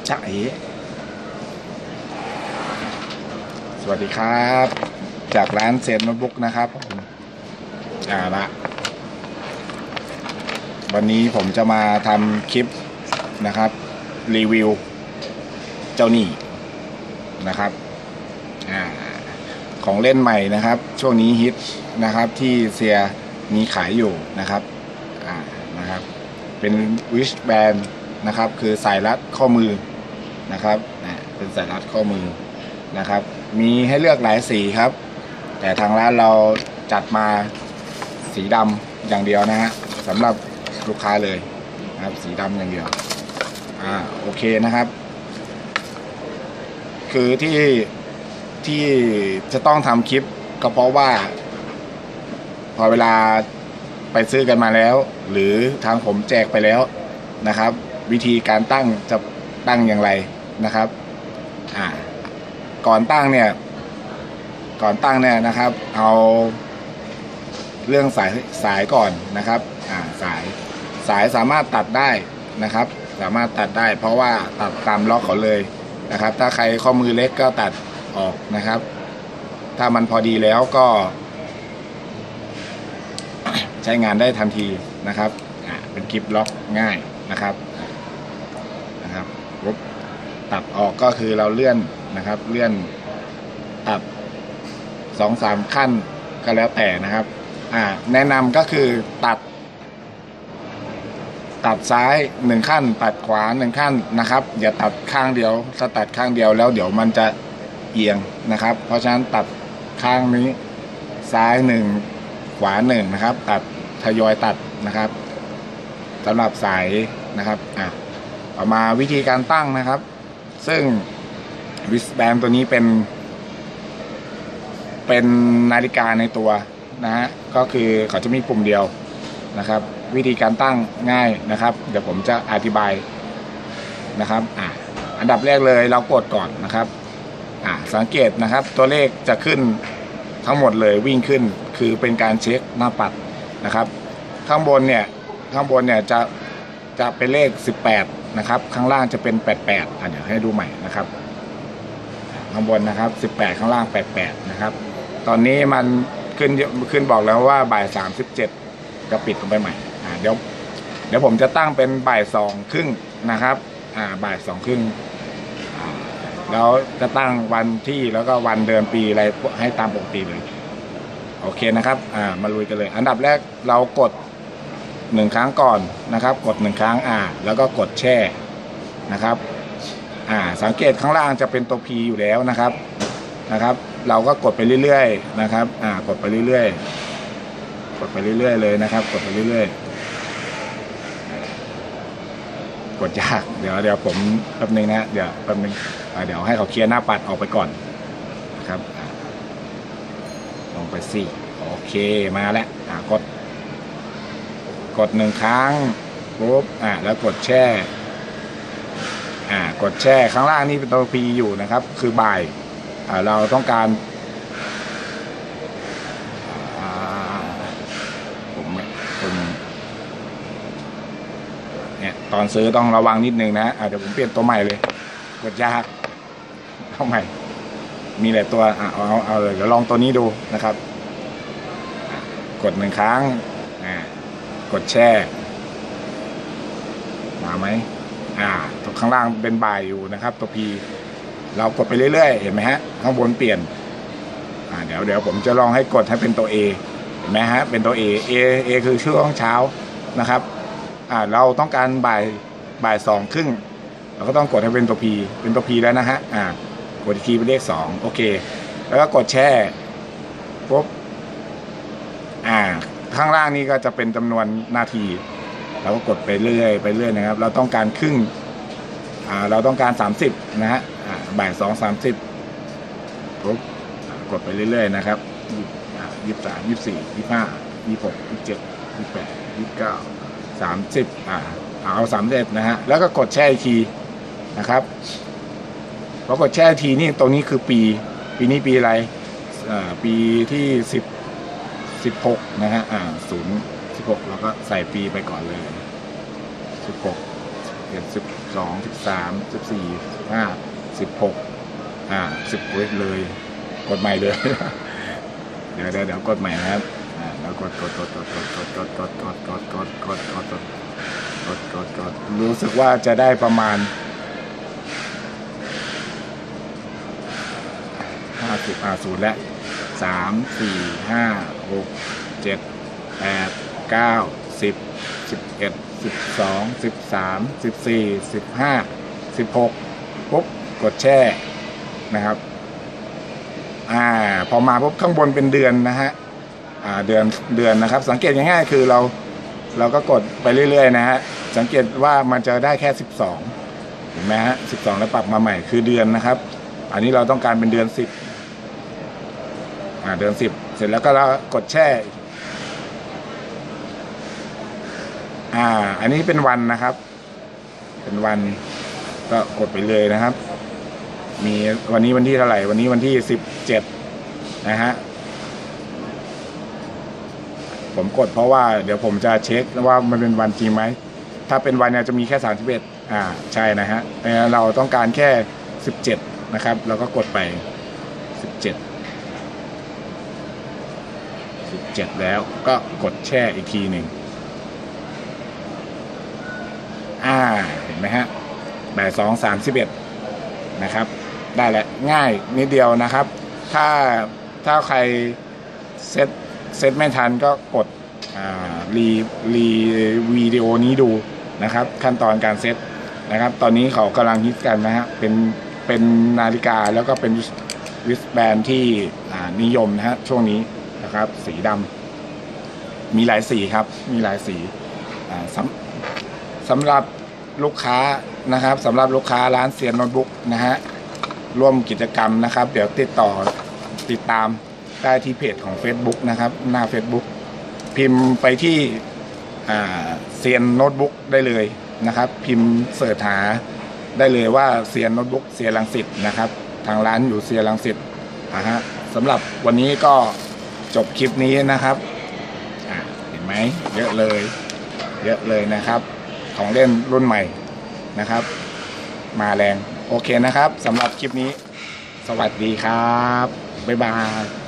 จะเอสวัสดีครับจากร้านเซนโน้ตบุ๊กนะครับละวันนี้ผมจะมาทำคลิปนะครับรีวิวเจ้านี่นะครับของเล่นใหม่นะครับช่วงนี้ฮิตนะครับที่เซียมีขายอยู่นะครับนะครับเป็นวิชแบนนะครับคือสายรัดข้อมือนะครับเป็นสายรัดข้อมือนะครับมีให้เลือกหลายสีครับแต่ทางร้านเราจัดมาสีดำอย่างเดียวนะฮะสำหรับลูกค้าเลยนะครับสีดำอย่างเดียวโอเคนะครับคือที่จะต้องทำคลิปก็เพราะว่าพอเวลาไปซื้อกันมาแล้วหรือทางผมแจกไปแล้วนะครับวิธีการตั้งจะตั้งอย่างไรนะครับก่อนตั้งเนี่ยนะครับเอาเรื่องสายก่อนนะครับสายสามารถตัดได้นะครับสามารถตัดได้เพราะว่าตัดตามล็อกเขาเลยนะครับถ้าใครข้อมือเล็กก็ตัดออกนะครับถ้ามันพอดีแล้วก็ใช้งานได้ทันทีนะครับเป็นกิฟล็อกง่ายนะครับปุ๊บตัดออกก็คือเราเลื่อนนะครับเลื่อนตัด 2-3 ขั้นก็แล้วแต่นะครับแนะนำก็คือตัดซ้าย1ขั้นตัดขวา1ขั้นนะครับอย่าตัดข้างเดียวถ้าตัดข้างเดียวแล้วเดี๋ยวมันจะเอียงนะครับเพราะฉะนั้นตัดข้างนี้ซ้าย1ขวา1นะครับตัดทยอยตัดนะครับสำหรับสายนะครับต่อมาวิธีการตั้งนะครับซึ่งวิสแบนตัวนี้เป็นนาฬิกาในตัวนะฮะก็คือเขาจะมีปุ่มเดียวนะครับวิธีการตั้งง่ายนะครับเดี๋ยวผมจะอธิบายนะครับอันดับแรกเลยเรากดก่อนนะครับสังเกตนะครับตัวเลขจะขึ้นทั้งหมดเลยวิ่งขึ้นคือเป็นการเช็คหน้าปัดนะครับข้างบนเนี่ยจะเป็นเลข18นะครับข้างล่างจะเป็น88เดี๋ยวให้ดูใหม่นะครับข้างบนนะครับ18ข้างล่าง88นะครับตอนนี้มันขึ้นบอกแล้วว่าบ่าย37จะปิดลงไปใหม่เดี๋ยวผมจะตั้งเป็นบ่าย2:30นะครับบ่าย2:30แล้วจะตั้งวันที่แล้วก็วันเดือนปีอะไรให้ตามปกติเลยโอเคนะครับมาลุยกันเลยอันดับแรกเรากด1ครั้งก่อนนะครับกด1ครั้งแล้วก็กดแช่นะครับสังเกตข้างล่างจะเป็นตัว P อยู่แล้วนะครับเราก็กดไปเรื่อยๆนะครับกดไปเรื่อยๆเลยนะครับกดไปเรื่อยๆกดยากเดี๋ยวผมแป๊บนึงนะเดี๋ยวให้เขาเคลียร์หน้าปัดออกไปก่อนนะครับลงไปสิโอเคมาแล้วกด1ครั้งปุ๊บแล้วกดแช่กดแช่ข้างล่างนี่เป็นตัว P อยู่นะครับคือบ่ายเราต้องการผมเนี่ยตอนซื้อต้องระวังนิดนึงนะเดี๋ยวผมเปลี่ยนตัวใหม่เลยกดยากเอาใหม่มีหลายตัวเอาเลยเดี๋ยวลองตัวนี้ดูนะครับกด1ครั้งกดแช่มาไหมตัวข้างล่างเป็นบ่ายอยู่นะครับตัว P เรากดไปเรื่อยๆเห็นไหมฮะข้างบนเปลี่ยนเดี๋ยวผมจะลองให้กดให้เป็นตัว A เห็นไหมฮะเป็นตัว A คือช่วงเช้านะครับเราต้องการบ่าย2:30เราก็ต้องกดให้เป็นตัว P แล้วนะฮะกดอีกทีเป็นเลข2โอเคแล้วก็กดแช่ปุ๊บข้างล่างนี้ก็จะเป็นจำนวนนาทีเราก็กดไปเรื่อยนะครับเราต้องการครึ่งเราต้องการ30นะฮะบ่าย2:30ปุ๊บกดไปเรื่อยๆนะครับ23 24 25 26 27 28 29 30เอา31นะฮะแล้วก็กดแช่อีกทีนะครับพอกดแช่ทีนี่ตรงนี้คือปีนี้ปีอะไรปีที่16นะฮะ0 16แล้วก็ใส่ปีไปก่อนเลย16 17 12 13 14 15 1610เลยกดใหม่เลย เดี๋ยวกดใหม่นะครับแล้วกดรู้สึกว่าจะได้ประมาณ50ศูนย์แล้ว3 4 5 6 7 8 9 10 11 12 13 14 15 16ปุ๊บกดแช่นะครับพอมาปุ๊บข้างบนเป็นเดือนนะฮะเดือนนะครับสังเกตง่ายๆคือเราก็กดไปเรื่อยๆนะฮะสังเกตว่ามันจะได้แค่12เห็นไหมฮะ12แล้วปรับมาใหม่คือเดือนนะครับอันนี้เราต้องการเป็นเดือน10เดือน10เสร็จแล้วก็เรากดแช่อันนี้เป็นวันนะครับเป็นวันก็กดไปเลยนะครับมีวันนี้วันที่เท่าไหร่วันนี้วันที่17นะฮะผมกดเพราะว่าเดี๋ยวผมจะเช็คว่ามันเป็นวันจริงไหมถ้าเป็นวันเนี่ยจะมีแค่31ใช่นะฮะเราต้องการแค่17นะครับเราก็กดไป17แล้วก็กดแช่อีกทีหนึ่งเห็นไหมฮะบ่าย2:31นะครับได้แล้วง่ายนิดเดียวนะครับถ้าใครเซตไม่ทันก็กดรีวิดีโอนี้ดูนะครับขั้นตอนการเซตนะครับตอนนี้เขากำลังฮิตกันนะฮะเป็นนาฬิกาแล้วก็เป็นวิสแบนที่นิยมนะฮะช่วงนี้นะครับสีดำมีหลายสีครับมีหลายสีสำหรับลูกค้านะครับสำหรับลูกค้าร้านเซียนโน้ตบุ๊กนะฮะร่วมกิจกรรมนะครับเดี๋ยวติดตามได้ที่เพจของ Facebook นะครับหน้า Facebook พิมพ์ไปที่เซียนโน้ตบุ๊กได้เลยนะครับพิมพ์เสิร์ชหาได้เลยว่าเซียนโน้ตบุ๊กเซียนรังสิตนะครับทางร้านอยู่เซียนรังสิตสำหรับวันนี้ก็จบคลิปนี้นะครับเห็นไหมเยอะเลยนะครับของเล่นรุ่นใหม่นะครับมาแรงโอเคนะครับสำหรับคลิปนี้สวัสดีครับบ๊ายบาย